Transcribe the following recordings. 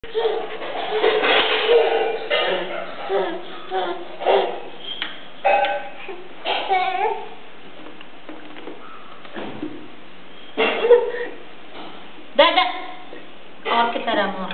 दादा और की तरह मोर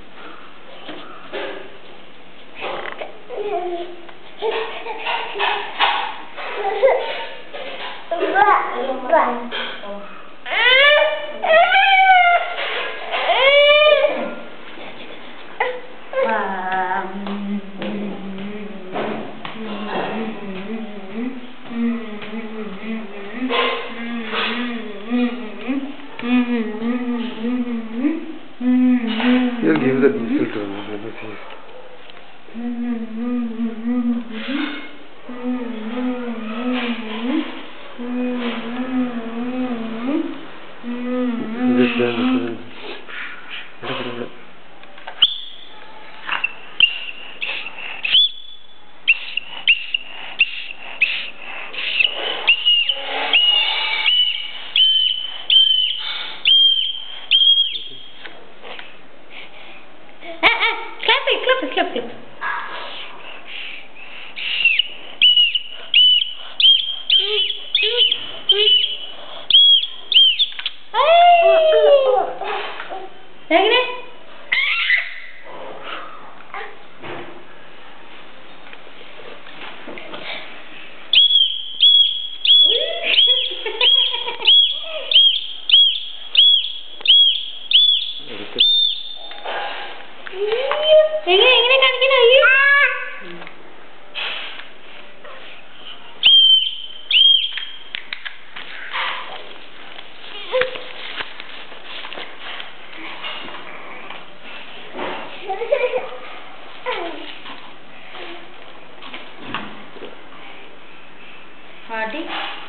You'll give the whistle to him. Let me see. This way. Clap. Party.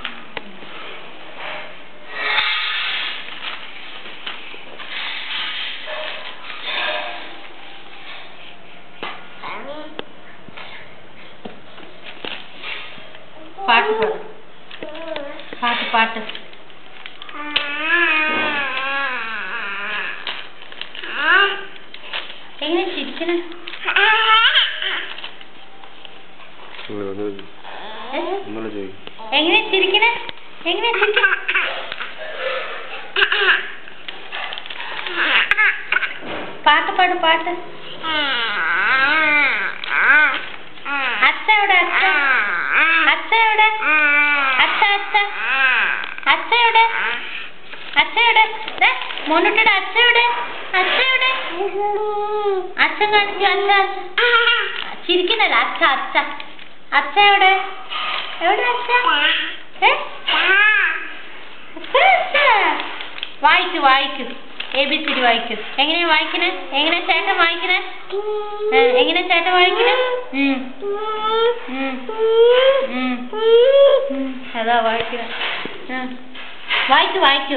പാട്ട് എങ്ങനെ ചിരിക്കണേ എങ്ങനെ ചിരിക്കണേ പാട്ട് അച്ഛ എവിടെ അച്ഛ എവിടെ മോനുട്ടിയുടെ അച്ഛ എവിടെ അച്ഛൻ കാണിച്ചു അച്ഛ ചിരിക്കുന്നല്ല അച്ഛ എവിടെ വായിക്കൂ ABCD വായിക്കൂ എങ്ങനെയാ വായിക്കണേ ചേട്ടൻ വായിക്കണേ അതാ വായിക്കണേ വായിക്കൂ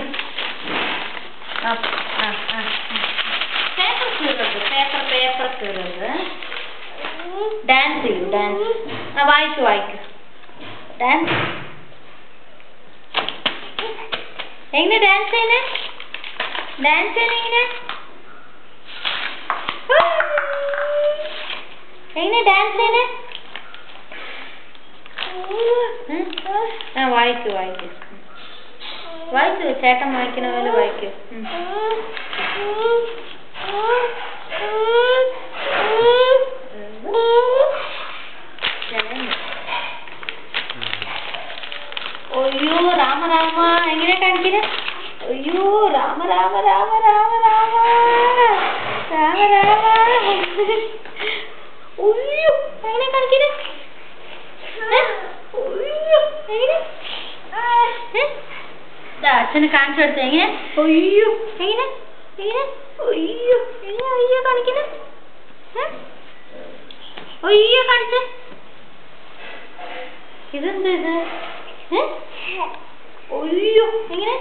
പേപ്പർ കീറരുത് ഡാൻസ് ചെയ്യൂ വായിക്കൂ ഡാൻസ് എങ്ങനെ ഡാൻസ് ചെയ്യുന്നേ എങ്ങനെ ഡാൻസ് ചെയ്യുന്നേ വായിക്കൂ ചേട്ടൻ വായിക്കണ പോലെ വായിക്കൂ അയ്യോ രാമ എങ്ങനെ കാണിക്കണേ അയ്യോ രാമ അയ്യോ എങ്ങനെ കാണിക്കണേ അച്ഛനെ കാണിച്ചു കൊടുത്ത എങ്ങനെ അയ്യോ എങ്ങനെ അയ്യോ കാണിക്കണേ അയ്യോ കാണിച്ചേ ഇതെന്താ ഇത് അയ്യോ എങ്ങനെ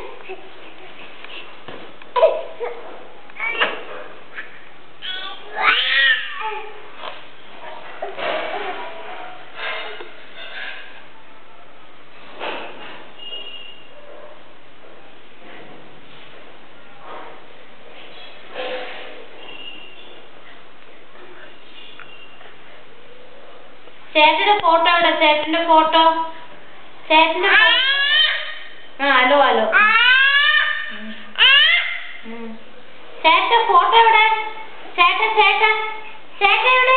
ചേട്ടന്റെ ഫോട്ടോ എവിടെ? ചേട്ടന്റെ ഫോട്ടോ. ചേട്ടന്റെ ഹലോ ഹലോ. ചേട്ടന്റെ ഫോട്ടോ എവിടെ? ചേട്ടൻ ചേട്ടൻ ചേട്ടൻ എവിടെ?